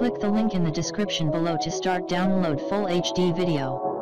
Click the link in the description below to start download full HD video.